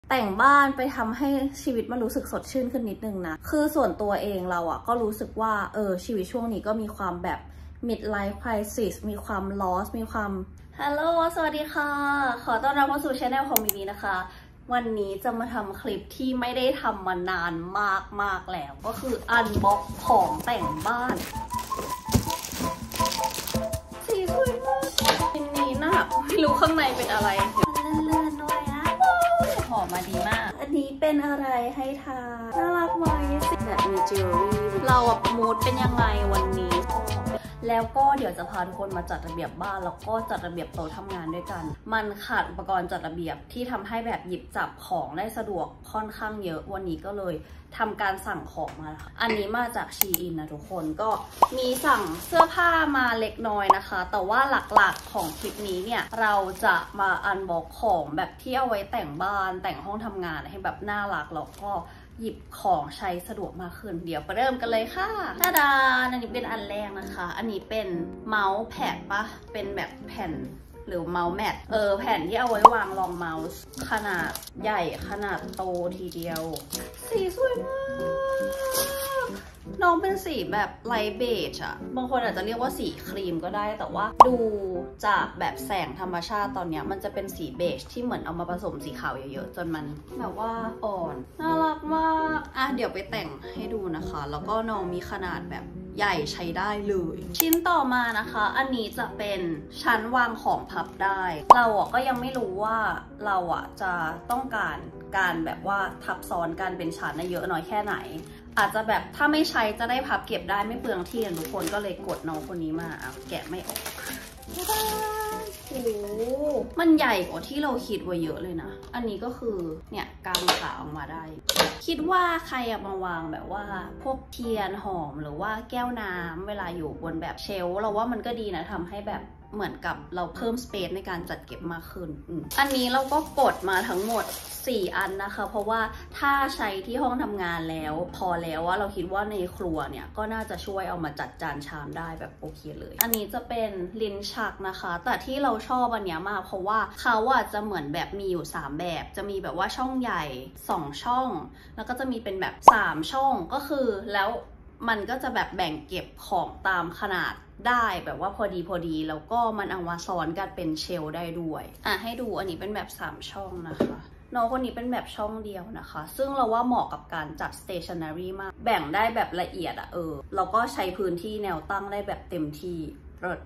แต่งบ้านไปทำให้ชีวิตมันรู้สึกสดชื่นขึ้นนิดนึงนะคือส่วนตัวเองเราอะก็รู้สึกว่าชีวิตช่วงนี้ก็มีความแบบ midlife crisis มีความ loss มีความฮัลโหลสวัสดีค่ะขอต้อนรับเข้าสู่ช่องของมิมีนะคะวันนี้จะมาทำคลิปที่ไม่ได้ทำมานานมากแล้วก็คืออันบ็อกของแต่งบ้านสีสวยมากชิ้นนี้นะไม่รู้ข้างในเป็นอะไรเลื่อนๆด้วยนะหอมมาดีมากอันนี้เป็นอะไรให้ทาน่ารักไหมสิแบบมีจิวเวลรี่เราอะมูดเป็นยังไงวันนี้แล้วก็เดี๋ยวจะพาทุกคนมาจัดระเบียบบ้านแล้วก็จัดระเบียบโต๊ะทำงานด้วยกันมันขาดอุปกรณ์จัดระเบียบที่ทำให้แบบหยิบจับของได้สะดวกค่อนข้างเยอะวันนี้ก็เลยทำการสั่งของมาค่ะอันนี้มาจากชีอินนะทุกคนก็มีสั่งเสื้อผ้ามาเล็กน้อยนะคะแต่ว่าหลักๆของคลิปนี้เนี่ยเราจะมาอันบ็อกของแบบที่เอาไว้แต่งบ้านแต่งห้องทำงานให้แบบน่ารักแล้วก็หยิบของใช้สะดวกมากขึ้นเดี๋ยวไปเริ่มกันเลยค่ะตาดาอันนี้เป็นอันแรกนะคะอันนี้เป็นเมาส์แพดปะเป็นแบบแผ่นหรือเมาส์แมทแผ่นที่เอาไว้วางรองเมาส์ขนาดใหญ่ขนาดโตทีเดียวสีสวยมากน้องเป็นสีแบบไลท์เบจอะบางคนอาจจะเรียกว่าสีครีมก็ได้แต่ว่าดูจากแบบแสงธรรมชาติตอนนี้มันจะเป็นสีเบจที่เหมือนเอามาผสมสีขาวเยอะๆจนมันแบบว่าอ่อนน่ารักมากอ่ะเดี๋ยวไปแต่งให้ดูนะคะแล้วก็น้องมีขนาดแบบใหญ่ใช้ได้เลยชิ้นต่อมานะคะอันนี้จะเป็นชั้นวางของพับได้เราก็ยังไม่รู้ว่าเราจะต้องการแบบว่าทับซ้อนกันเป็นชั้นเยอะน้อยแค่ไหนอาจจะแบบถ้าไม่ใช้จะได้พับเก็บได้ไม่เปลืองที่ทุกคนก็เลยกดน้องคนนี้มาแกะไม่ออกโอ้มันใหญ่กว่าที่เราคิดไว้เยอะเลยนะอันนี้ก็คือเนี่ยกางขาออกมาได้คิดว่าใครมาวางแบบว่าพวกเทียนหอมหรือว่าแก้วน้ำเวลาอยู่บนแบบเชลฟ์เราว่ามันก็ดีนะทำให้แบบเหมือนกับเราเพิ่มสเปซในการจัดเก็บมากขึ้นอันนี้เราก็กดมาทั้งหมด4 อันนะคะเพราะว่าถ้าใช้ที่ห้องทำงานแล้วพอแล้วว่าเราคิดว่าในครัวเนี่ยก็น่าจะช่วยเอามาจัดจานชามได้แบบโอเคเลยอันนี้จะเป็นลิ้นชักนะคะแต่ที่เราชอบอันนี้มากเพราะว่าเขาจะเหมือนแบบมีอยู่3แบบจะมีแบบว่าช่องใหญ่2ช่องแล้วก็จะมีเป็นแบบ3ช่องก็คือแล้วมันก็จะแบบแบ่งเก็บของตามขนาดได้แบบว่าพอดีแล้วก็มันเอามาซ้อนกันเป็นเชลได้ด้วยให้ดูอันนี้เป็นแบบ3ช่องนะคะน้องคนนี้เป็นแบบช่องเดียวนะคะซึ่งเราว่าเหมาะกับการจัด stationery มากแบ่งได้แบบละเอียดเราก็ใช้พื้นที่แนวตั้งได้แบบเต็มที่เลิศ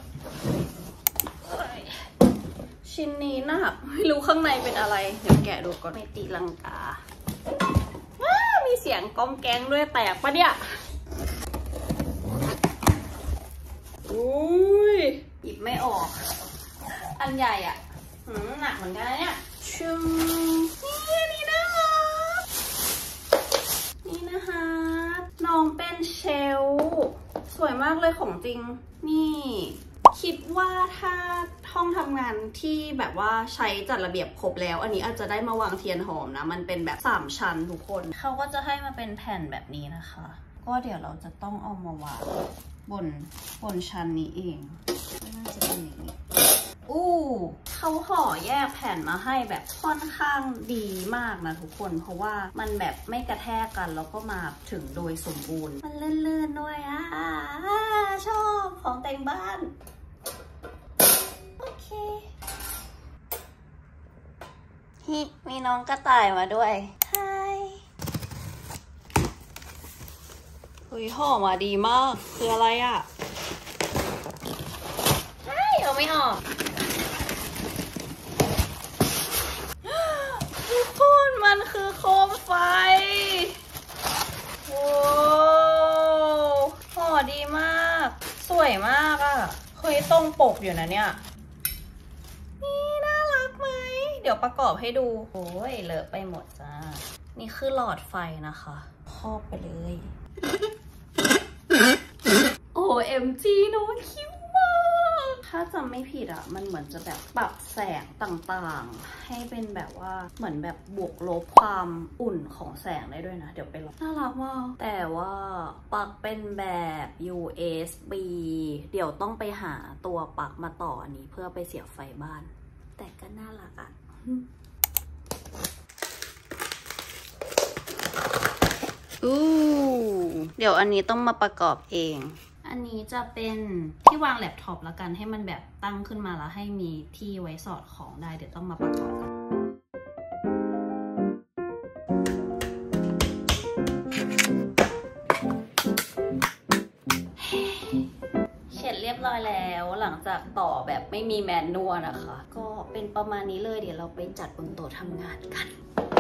ชิ้นนี้หนักไม่รู้ข้างในเป็นอะไรเดี๋ยวแกะดูก่อนไม่ตีลังกามีเสียงก้องแกงด้วยแตกปะเนี่ยอุ้ยหยิบไม่ออกอันใหญ่หนักเหมือนกันเนี่ยชุมนี่นะคะนี่นะคะน้องเป็นเชลสวยมากเลยของจริงนี่คิดว่าถ้าห้องทำงานที่แบบว่าใช้จัดระเบียบครบแล้วอันนี้อาจจะได้มาวางเทียนหอมนะมันเป็นแบบ3 ชั้นทุกคนเขาก็จะให้มาเป็นแผ่นแบบนี้นะคะก็เดี๋ยวเราจะต้องเอามาวางบนชั้นนี้เองน่าจะเป็นอย่างนี้เขาห่อแยกแผ่นมาให้แบบค่อนข้างดีมากนะทุกคนเพราะว่ามันแบบไม่กระแทกกันแล้วก็มาถึงโดยสมบูรณ์มันลื่นๆด้วยชอบของแต่งบ้านโอเคมีน้องกระต่ายมาด้วยไฮห่อมาดีมากคืออะไรเอาไม่ออกทุกคนมันคือโคมไฟโว้ห่อดีมากสวยมากเฮ้ยตรงปกอยู่นะเนี่ยนี่น่ารักไหมเดี๋ยวประกอบให้ดูโอ้ยเลอะไปหมดจ้านี่คือหลอดไฟนะคะครอบไปเลยOMG น้องคิ้วมากถ้าจำไม่ผิดมันเหมือนจะแบบปรับแสงต่างๆให้เป็นแบบว่าเหมือนแบบบวกลบความอุ่นของแสงได้ด้วยนะเดี๋ยวไปลองน่ารักมากแต่ว่าปลั๊กเป็นแบบ USB เดี๋ยวต้องไปหาตัวปลั๊กมาต่ออันนี้เพื่อไปเสียบไฟบ้านแต่ก็น่ารักเดี๋ยวอันนี้ต้องมาประกอบเองอันนี้จะเป็นที่วางแล็ปท็อปแล้วกันให้มันแบบตั้งขึ้นมาแล้วให้มีที่ไว้สอดของได้เดี๋ยวต้องมาประกอบกันเสร็จเรียบร้อยแล้วหลังจากต่อแบบไม่มีแมนนวลนะคะก็เป็นประมาณนี้เลยเดี๋ยวเราไปจัดบนโต๊ะทำงานกัน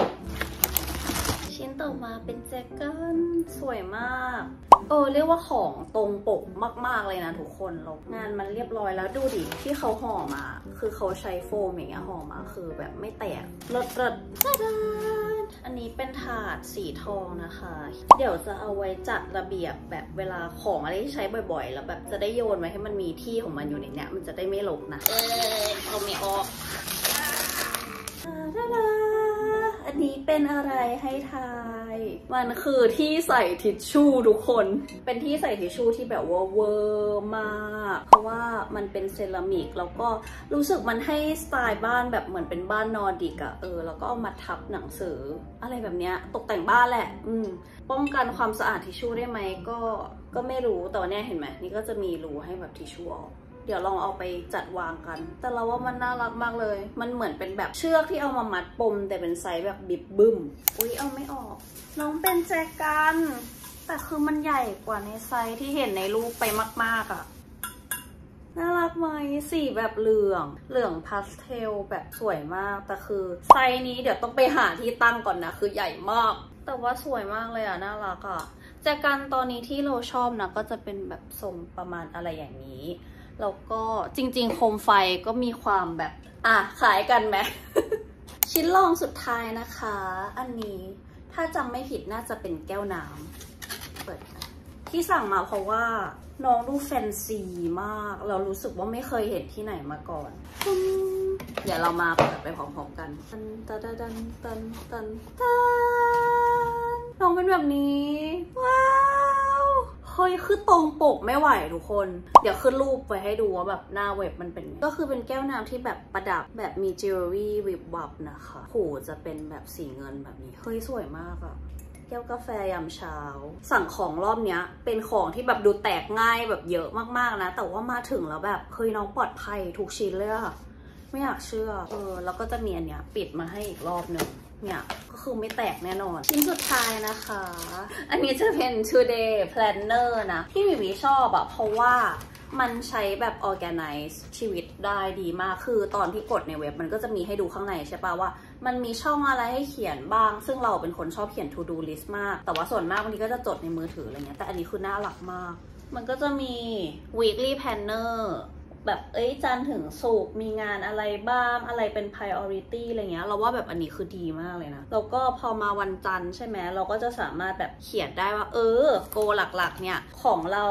ชิ้นต่อมาเป็นแจ็คเก็ตสวยมากเรียกว่าของตรงปกมากๆเลยนะทุกคนงานมันเรียบร้อยแล้วดูดิที่เขาห่อมาคือเขาใช้โฟมอย่างเงี้ยห่อมาคือแบบไม่แตกเลิศอันนี้เป็นถาดสีทองนะคะเดี๋ยวจะเอาไว้จัดระเบียบแบบเวลาของอะไรที่ใช้บ่อยๆแล้วแบบจะได้โยนไว้ให้มันมีที่ของมันอยู่ในเนี้ยมันจะได้ไม่หลงนะเอาไม่ออกอันนี้เป็นอะไรให้ทายมันคือที่ใส่ทิชชู่ทุกคนเป็นที่ใส่ทิชชู่ที่แบบว่าเวอร์มากเพราะว่ามันเป็นเซรามิกแล้วก็รู้สึกมันให้สไตล์บ้านแบบเหมือนเป็นบ้านนอร์ดิกอะแล้วก็เอามาทับหนังสืออะไรแบบเนี้ยตกแต่งบ้านแหละป้องกันความสะอาดทิชชู่ได้ไหมก็ไม่รู้แต่ว่าเนี่ยเห็นไหมนี่ก็จะมีรูให้แบบทิชชู่ออกเดี๋ยวลองเอาไปจัดวางกันแต่เราว่ามันน่ารักมากเลยมันเหมือนเป็นแบบเชือกที่เอามามัดปมแต่เป็นไซส์แบบบิบบึ้มเอาไม่ออกน้องเป็นแจกันแต่คือมันใหญ่กว่าในไซส์ที่เห็นในรูปไปมากๆอ่ะน่ารักไหมสีแบบเหลืองพาสเทลแบบสวยมากแต่คือไซส์นี้เดี๋ยวต้องไปหาที่ตั้งก่อนนะคือใหญ่มากแต่ว่าสวยมากเลยอ่ะน่ารักอ่ะแจกันตอนนี้ที่เราชอบนะก็จะเป็นแบบทรงประมาณอะไรอย่างนี้แล้วก็จริงๆโคมไฟก็มีความแบบขายกันไหม ชิ้นรองสุดท้ายนะคะอันนี้ถ้าจำไม่ผิดน่าจะเป็นแก้วน้ำเปิดที่สั่งมาเพราะว่าน้องดูแฟนซีมากเรารู้สึกว่าไม่เคยเห็นที่ไหนมาก่อนเดี๋ยวเรามาเปิดไปพร้อมๆกันตันน้องเป็นแบบนี้ว้าวเฮ้ยคือตรงปกไม่ไหวทุกคนเดี๋ยวขึ้นรูปไว้ให้ดูว่าแบบหน้าเว็บมันเป็นก็คือเป็นแก้วน้ำที่แบบประดับแบบมีจิวเวลรี่วิบวับนะคะหูจะเป็นแบบสีเงินแบบนี้เฮ้ยสวยมากอะแก้วกาแฟยามเช้าสั่งของรอบเนี้ยเป็นของที่แบบดูแตกง่ายแบบเยอะมากๆนะแต่ว่ามาถึงแล้วแบบเฮ้ยน้องปลอดภัยทุกชิ้นเลยอะไม่อยากเชื่อแล้วก็จะมีอันเนี้ยปิดมาให้อีกรอบหนึ่งเนี่ยก็คือไม่แตกแน่นอนชิ้นสุดท้ายนะคะอันนี้จะเป็น today planner นะที่วิวิชอบอะเพราะว่ามันใช้แบบ organize ชีวิตได้ดีมากคือตอนที่กดในเว็บมันก็จะมีให้ดูข้างในใช่ปะว่ามันมีช่องอะไรให้เขียนบ้างซึ่งเราเป็นคนชอบเขียน to do list มากแต่ว่าส่วนมากบางทีก็จะจดในมือถืออะไรเงี้ยแต่อันนี้คือน่ารักมากมันก็จะมี weekly plannerแบบจันทร์ถึงศุกร์มีงานอะไรบ้างอะไรเป็น priority อะไรเงี้ยเราว่าแบบอันนี้คือดีมากเลยนะแล้วก็พอมาวันจันทร์ใช่ไหมเราก็จะสามารถแบบเขียนได้ว่าโกหลักๆเนี่ยของเรา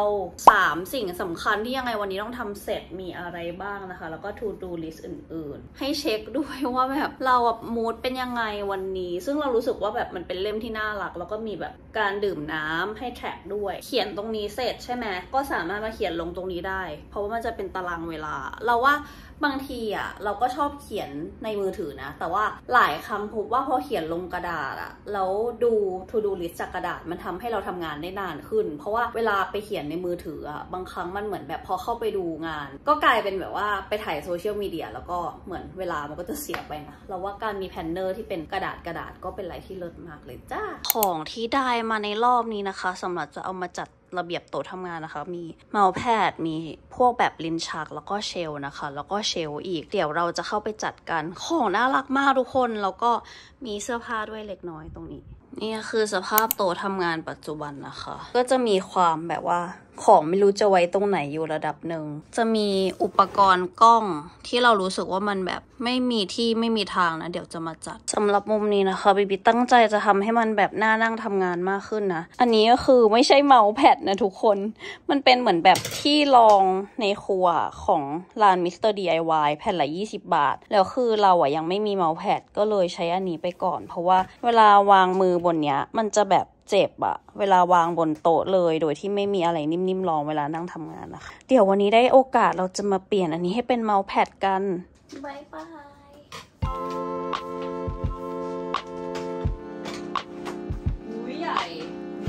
3สิ่งสำคัญที่ยังไงวันนี้ต้องทำเสร็จมีอะไรบ้างนะคะแล้วก็ to do list อื่นๆให้เช็คด้วยว่าแบบเรามูดเป็นยังไงวันนี้ซึ่งเรารู้สึกว่าแบบมันเป็นเล่มที่น่ารักแล้วก็มีแบบการดื่มน้ำให้แทร็กด้วยเขียนตรงนี้เสร็จใช่ไหมก็สามารถมาเขียนลงตรงนี้ได้เพราะว่ามันจะเป็นตารางเวลาเราว่าบางทีเราก็ชอบเขียนในมือถือนะแต่ว่าหลายครั้งพบว่าพอเขียนลงกระดาษแล้วดู to do list จากกระดาษมันทำให้เราทำงานได้นานขึ้นเพราะว่าเวลาไปเขียนในมือถือบางครั้งมันเหมือนแบบพอเข้าไปดูงานก็กลายเป็นแบบว่าไปถ่ายโซเชียลมีเดียแล้วก็เหมือนเวลามันก็จะเสียไปนะเราว่าการมีแพนเนอร์ที่เป็นกระดาษก็เป็นอะไรที่เลิศมากเลยจ้าของที่ได้มาในรอบนี้นะคะสำหรับจะเอามาจัดระเบียบโต๊ะทำงานนะคะมีเมาส์แพดมีพวกแบบลิ้นชักแล้วก็เชลนะคะแล้วก็เชลอีกเดี๋ยวเราจะเข้าไปจัดกันของน่ารักมากทุกคนแล้วก็มีเสื้อผ้าด้วยเล็กน้อยตรงนี้นี่คือสภาพโต๊ะทำงานปัจจุบันนะคะก็จะมีความแบบว่าของไม่รู้จะไว้ตรงไหนอยู่ระดับหนึ่งจะมีอุปกรณ์กล้องที่เรารู้สึกว่ามันแบบไม่มีทางนะเดี๋ยวจะมาจัดสำหรับมุมนี้นะคะบิบิตั้งใจจะทำให้มันแบบน่านั่งทำงานมากขึ้นนะอันนี้ก็คือไม่ใช่เมาส์แพดนะทุกคนมันเป็นเหมือนแบบที่รองในครัวของร้านมิสเตอร์ DIY แผ่นละ20 บาทแล้วคือเรายังไม่มีเมาส์แพดก็เลยใช้อันนี้ไปก่อนเพราะว่าเวลาวางมือบนเนี้ยมันจะแบบเจ็บเวลาวางบนโต๊ะเลยโดยที่ไม่มีอะไรนิ่มๆรองเวลานั่งทำงานนะคะเดี๋ยววันนี้ได้โอกาสเราจะมาเปลี่ยนอันนี้ให้เป็นเมาส์แพดกันบายบายใหญ่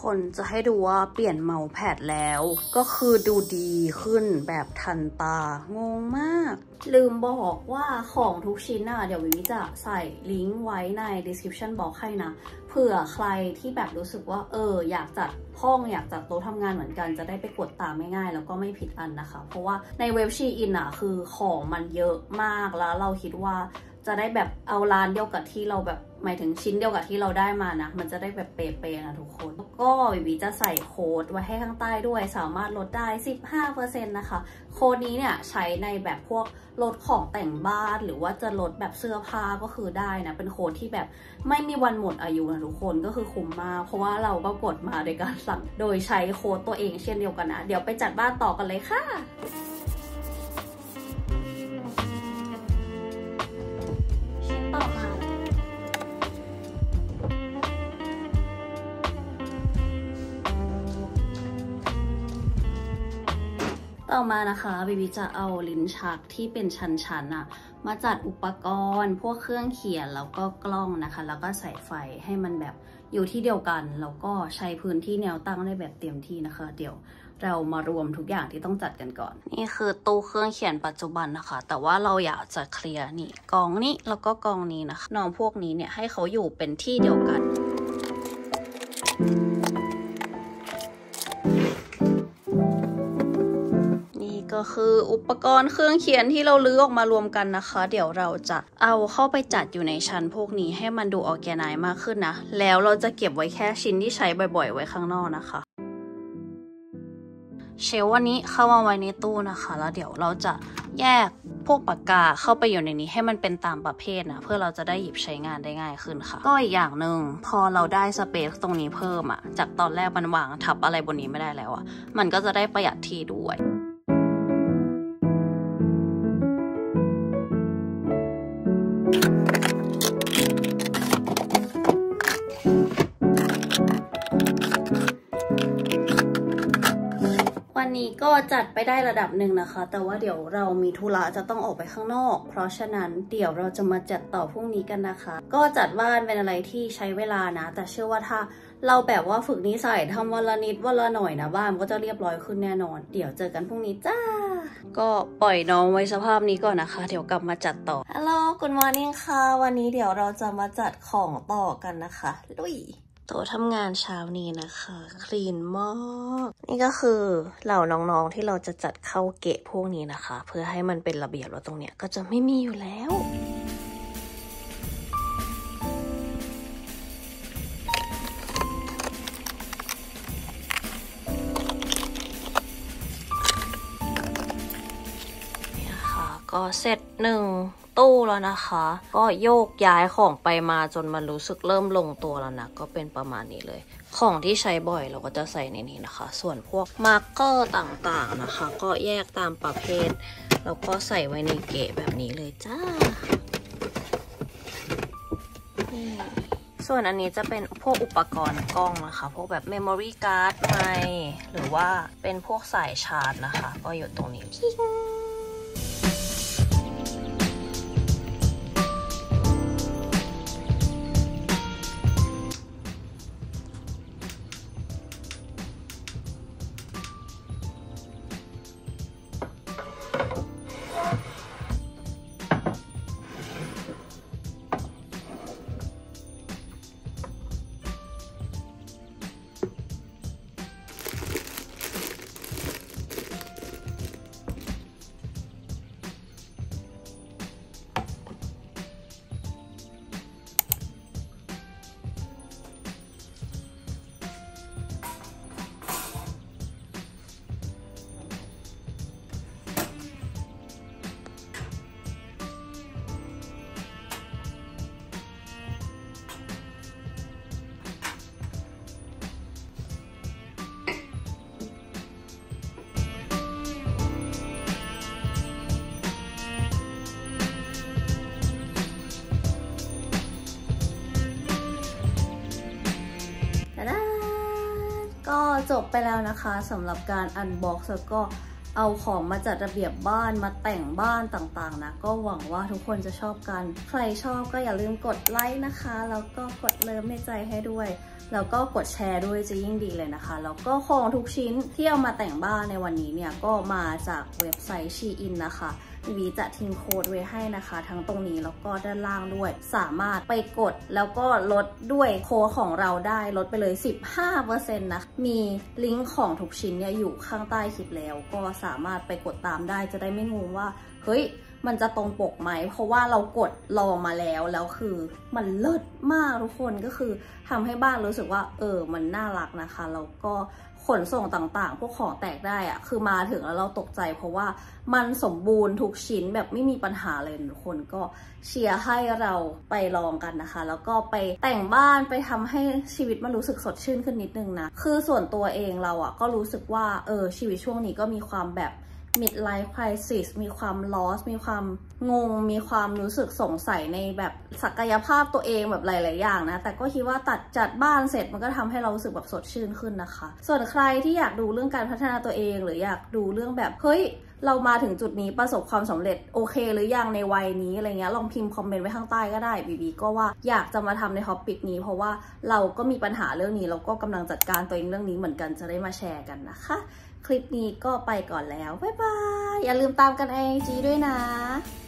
คนจะให้ดูว่าเปลี่ยนเมาส์แพดแล้วก็คือดูดีขึ้นแบบทันตางงมากลืมบอกว่าของทุกชิ้นเดี๋ยววิจะใส่ลิงก์ไว้ใน description box ให้นะเผื่อใครที่แบบรู้สึกว่าอยากจัดห้องอยากจัดโต๊ะทำงานเหมือนกันจะได้ไปกดตามง่ายๆแล้วก็ไม่ผิดอันนะคะเพราะว่าในเว็บชีอินคือของมันเยอะมากแล้วเราคิดว่าจะได้แบบเอาร้านเดียวกับที่เราแบบหมายถึงชิ้นเดียวกับที่เราได้มานะมันจะได้แบบเป๊ะๆนะทุกคนแล้วก็วิจะใส่โค้ดไว้ให้ข้างใต้ด้วยสามารถลดได้ 15% นะคะโค้ดนี้เนี่ยใช้ในแบบพวกลดของแต่งบ้านหรือว่าจะลดแบบเสื้อผ้าก็คือได้นะเป็นโค้ดที่แบบไม่มีวันหมดอายุนะทุกคนก็คือคุ้มมากเพราะว่าเราก็กดมาโดยการสั่งโดยใช้โค้ดตัวเองเช่นเดียวกันนะเดี๋ยวไปจัดบ้านต่อกันเลยค่ะต่อมานะคะบิจะเอาลิ้นชักที่เป็นชั้นๆมาจัดอุปกรณ์พวกเครื่องเขียนแล้วก็กล้องนะคะแล้วก็ใส่ไฟให้มันแบบอยู่ที่เดียวกันแล้วก็ใช้พื้นที่แนวตั้งได้แบบเต็มที่นะคะเดี๋ยวเรามารวมทุกอย่างที่ต้องจัดกันก่อนนี่คือตู้เครื่องเขียนปัจจุบันนะคะแต่ว่าเราอยากจะเคลียร์นี่กองนี้แล้วก็กองนี้นะคะน้องพวกนี้เนี่ยให้เขาอยู่เป็นที่เดียวกันก็คืออุปกรณ์เครื่องเขียนที่เราลื้อออกมารวมกันนะคะเดี๋ยวเราจะเอาเข้าไปจัดอยู่ในชั้นพวกนี้ให้มันดูออร์แกไนซ์มากขึ้นนะแล้วเราจะเก็บไว้แค่ชิ้นที่ใช้บ่อยๆไว้ข้างนอกนะคะเชลฟ์วันนี้เข้ามาไว้ในตู้นะคะแล้วเดี๋ยวเราจะแยกพวกปากกาเข้าไปอยู่ในนี้ให้มันเป็นตามประเภทนะเพื่อเราจะได้หยิบใช้งานได้ง่ายขึ้นค่ะก็อีกอย่างหนึ่งพอเราได้สเปซตรงนี้เพิ่มจากตอนแรกมันวางทับอะไรบนนี้ไม่ได้แล้วมันก็จะได้ประหยัดที่ด้วยวันนี้ก็จัดไปได้ระดับหนึ่งนะคะแต่ว่าเดี๋ยวเรามีธุระจะต้องออกไปข้างนอกเพราะฉะนั้นเดี๋ยวเราจะมาจัดต่อพรุ่งนี้กันนะคะก็จัดบ้านเป็นอะไรที่ใช้เวลานะแต่เชื่อว่าถ้าเราแบบว่าฝึกนิสัยทำวันละนิดวันละหน่อยนะบ้านมันก็จะเรียบร้อยขึ้นแน่นอนเดี๋ยวเจอกันพรุ่งนี้จ้าก็ปล่อยน้องไว้สภาพนี้ก่อนนะคะเดี๋ยวกลับมาจัดต่อฮัลโหลGood morningค่ะวันนี้เดี๋ยวเราจะมาจัดของต่อกันนะคะลุยโต๊ะทำงานเช้านี้นะคะคลีนมากนี่ก็คือเหล่าน้องๆที่เราจะจัดเข้าเกะพวกนี้นะคะเพื่อให้มันเป็นระเบียบแล้วตรงเนี้ยก็จะไม่มีอยู่แล้วนี่ค่ะก็เสร็จหนึ่งตู้แล้วนะคะก็โยกย้ายของไปมาจนมันรู้สึกเริ่มลงตัวแล้วนะก็เป็นประมาณนี้เลยของที่ใช้บ่อยเราก็จะใส่ในนี้นะคะส่วนพวกมาร์กเกอร์ต่างๆนะคะก็แยกตามประเภทแล้วก็ใส่ไว้ในเกะแบบนี้เลยจ้าส่วนอันนี้จะเป็นพวกอุปกรณ์กล้องนะคะพวกแบบ memory card ไมค์หรือว่าเป็นพวกสายชาร์จนะคะก็อยู่ตรงนี้ก็จบไปแล้วนะคะสำหรับการอันบ็อกซ์แล้วก็เอาของมาจัดระเบียบบ้านมาแต่งบ้านต่างๆนะก็หวังว่าทุกคนจะชอบกันใครชอบก็อย่าลืมกดไลค์นะคะแล้วก็กดเลิฟในใจให้ด้วยแล้วก็กดแชร์ด้วยจะยิ่งดีเลยนะคะแล้วก็ของทุกชิ้นที่เอามาแต่งบ้านในวันนี้เนี่ยก็มาจากเว็บไซต์ Shein นะคะวีจะทิ้งโค้ดไว้ให้นะคะทั้งตรงนี้แล้วก็ด้านล่างด้วยสามารถไปกดแล้วก็ลดด้วยโค้ดของเราได้ลดไปเลย 15% นะมีลิงก์ของทุกชิ้นเนี่ยอยู่ข้างใต้คลิปแล้วก็สามารถไปกดตามได้จะได้ไม่งงว่าเฮ้ยมันจะตรงปกไหมเพราะว่าเรากดลองมาแล้วคือมันเลิศมากทุกคนก็คือทำให้บ้านรู้สึกว่ามันน่ารักนะคะแล้วก็ขนส่งต่างๆพวกของแตกได้อะคือมาถึงแล้วเราตกใจเพราะว่ามันสมบูรณ์ทุกชิ้นแบบไม่มีปัญหาเลยทุกคนก็เชียร์ให้เราไปลองกันนะคะแล้วก็ไปแต่งบ้านไปทำให้ชีวิตมันรู้สึกสดชื่นขึ้นนิดนึงนะคือส่วนตัวเองเราอะก็รู้สึกว่าชีวิตช่วงนี้ก็มีความแบบmidlife crisis มีความ loss มีความงงมีความรู้สึกสงสัยในแบบศักยภาพตัวเองแบบหลายๆอย่างนะแต่ก็คิดว่าจัดบ้านเสร็จมันก็ทำให้เรารู้สึกแบบสดชื่นขึ้นนะคะส่วนใครที่อยากดูเรื่องการพัฒนาตัวเองหรืออยากดูเรื่องแบบเฮ้ยเรามาถึงจุดนี้ประสบความสำเร็จโอเคหรือยังในวัยนี้อะไรเงี้ยลองพิมพ์คอมเมนต์ไว้ข้างใต้ก็ได้บีก็ว่าอยากจะมาทำในท็อปิกนี้เพราะว่าเราก็มีปัญหาเรื่องนี้แล้วก็กำลังจัดการตัวเองเรื่องนี้เหมือนกันจะได้มาแชร์กันนะคะคลิปนี้ก็ไปก่อนแล้วบ๊ายบายอย่าลืมตามกันไอจีด้วยนะ